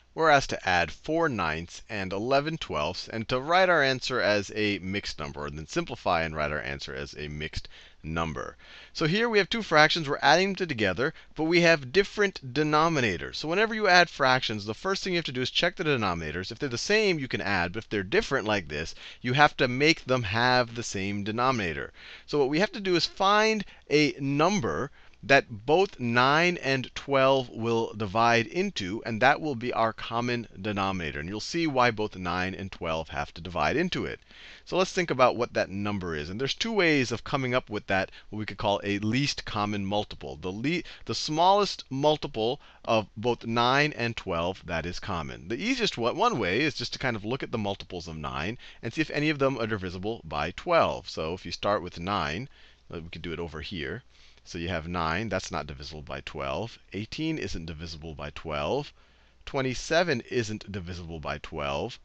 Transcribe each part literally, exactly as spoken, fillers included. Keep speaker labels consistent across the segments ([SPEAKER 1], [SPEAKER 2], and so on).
[SPEAKER 1] we're asked to add four ninths and eleven twelfths, and to write our answer as a mixed number, and then simplify and write our answer as a mixed number. So here we have two fractions. We're adding them together, but we have different denominators. So whenever you add fractions, the first thing you have to do is check the denominators. If they're the same, you can add. But if they're different like this, you have to make them have the same denominator. So what we have to do is find a number that both nine and twelve will divide into, and that will be our common denominator. And you'll see why both nine and twelve have to divide into it. So let's think about what that number is. And there's two ways of coming up with that, what we could call a least common multiple. The, le the smallest multiple of both nine and twelve that is common. The easiest one, one way is just to kind of look at the multiples of nine and see if any of them are divisible by twelve. So if you start with nine, we could do it over here. So you have nine, that's not divisible by twelve. eighteen isn't divisible by twelve. twenty-seven isn't divisible by twelve.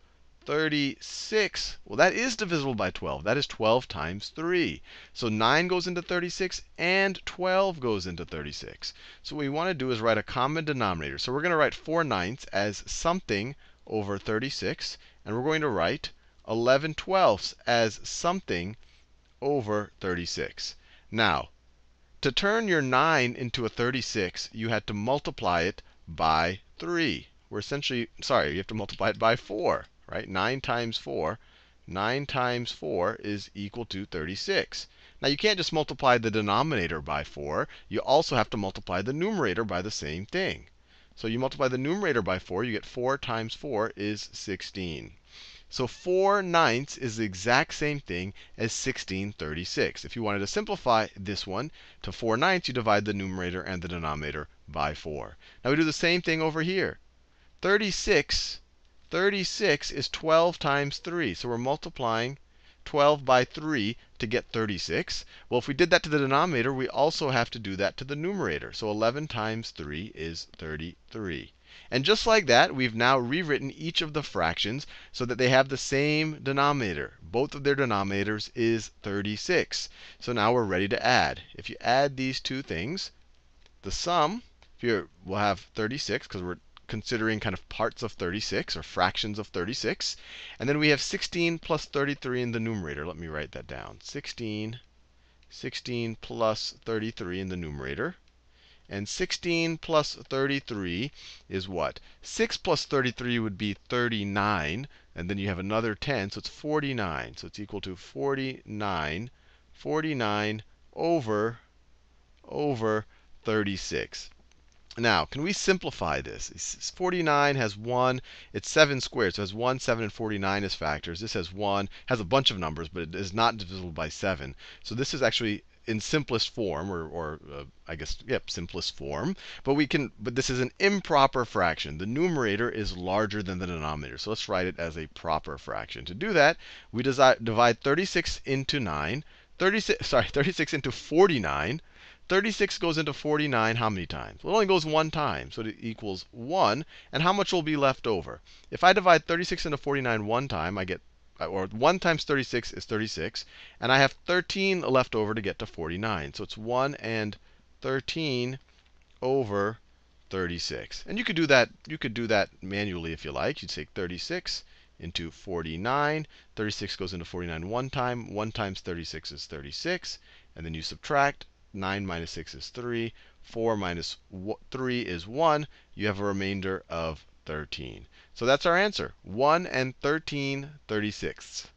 [SPEAKER 1] thirty-six, well, that is divisible by twelve. That is twelve times three. So nine goes into thirty-six, and twelve goes into thirty-six. So what we want to do is write a common denominator. So we're going to write four ninths as something over thirty-six. And we're going to write eleven twelfths as something over thirty-six. Now, to turn your nine into a thirty-six, you had to multiply it by three. We're essentially, sorry, you have to multiply it by four, right? nine times four. nine times four is equal to thirty-six. Now, you can't just multiply the denominator by four. You also have to multiply the numerator by the same thing. So you multiply the numerator by four, you get four times four is sixteen. So four ninths is the exact same thing as sixteen thirty-six. If you wanted to simplify this one to four ninths, you divide the numerator and the denominator by four. Now we do the same thing over here. thirty-six, thirty-six is twelve times three. So we're multiplying twelve by three to get thirty-six. Well, if we did that to the denominator, we also have to do that to the numerator. So eleven times three is thirty-three. And just like that, we've now rewritten each of the fractions so that they have the same denominator. Both of their denominators is thirty-six. So now we're ready to add. If you add these two things, the sum here will have thirty-six, because we're considering kind of parts of thirty-six or fractions of thirty-six. And then we have sixteen plus thirty-three in the numerator. Let me write that down. sixteen, sixteen plus thirty-three in the numerator. And sixteen plus thirty-three is what? six plus thirty-three would be thirty-nine. And then you have another ten, so it's forty-nine. So it's equal to forty-nine, forty-nine over, over thirty-six. Now, can we simplify this? forty-nine has one. It's seven squared. So it has one, seven, and forty-nine as factors. This has one, has a bunch of numbers, but it is not divisible by seven. So this is actually in simplest form, or, or uh, I guess, yep, simplest form. But we can, but this is an improper fraction. The numerator is larger than the denominator. So let's write it as a proper fraction. To do that, we divide thirty-six into nine. thirty-six, sorry, thirty-six into forty-nine. thirty-six goes into forty-nine how many times? Well, it only goes one time. So it equals one. And how much will be left over? If I divide thirty-six into forty-nine one time, I get, or one times thirty-six is thirty-six. And I have thirteen left over to get to forty-nine. So it's one and thirteen over thirty-six. And you could do that, you could do that manually if you like. You'd take thirty-six into forty-nine. thirty-six goes into forty-nine one time. one times thirty-six is thirty-six. And then you subtract. nine minus six is three. four minus three is one. You have a remainder of thirteen. So that's our answer, one and thirteen thirty-sixths.